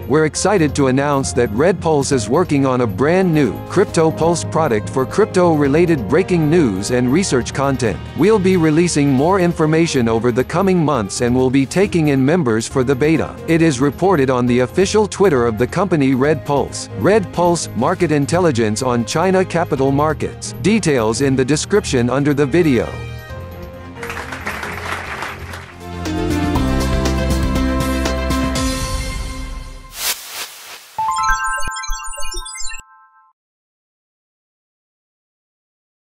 we're excited to announce that Red Pulse is working on a brand new Crypto Pulse product for crypto-related breaking news and research content. We'll be releasing more information over the coming months and will be taking in members for the beta. It is reported on the official Twitter of the company Red Pulse. Red Pulse, market intelligence on China capital markets. Details in the description under the video.